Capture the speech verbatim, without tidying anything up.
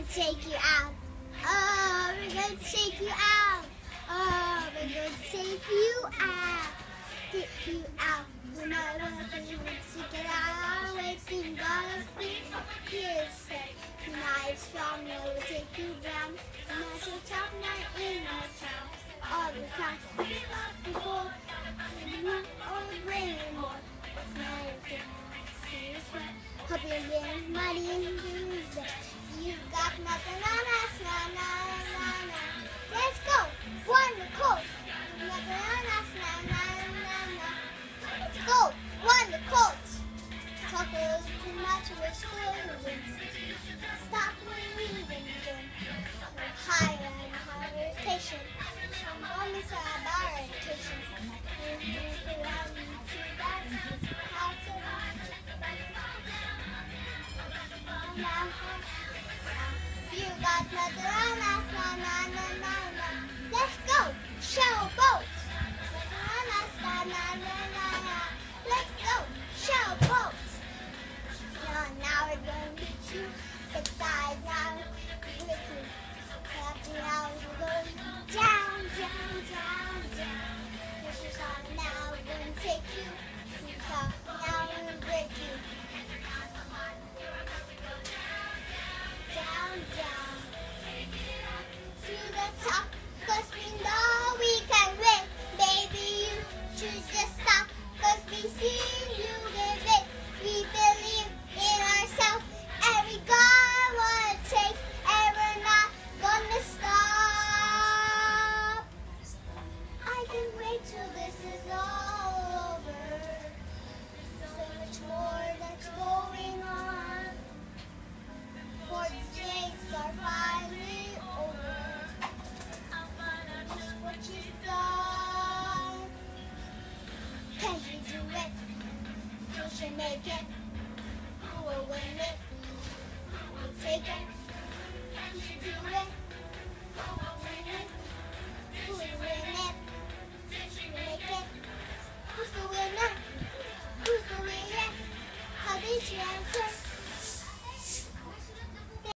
take you out. Oh, we're gonna take you out. Oh, we're gonna take you out. Take you out. We're not gonna take you to get out. Waiting, gonna speak. Here's say, tonight is strong. We'll take you down. Not your top night in our town. All the time. Before all the rain more. Hope you're getting muddy and bruised. You got nothing on us, na na na na. Let's go, one the coast. Nothing on us, na na na na. Let's go, one the coast. Talk a little too much, we're screwing. Stop breathing again. Higher and higher rotation. Moments are about rotation. You got nothing on us, na na na na na. Let's go, shell boats. Nothing on us, na na na na na. Let's go, shell boats. Now, now we're going to two six sides now. We're two. Now we're going down, down, down, down. This is on now. We're going to take you to the top. Now we're going to break you. Down, down, to the top, cause we know we can win. Baby, you should just stop, cause we see you give it. We believe in ourselves, and we got what it takes, and we're not gonna stop. I can't wait till this is all over. So much more that's going on. For the days are finally over. Just what you've done. Can you do it? You should make it. Who will win it? Who will take it? You should do it. Who will win it? Who will win it?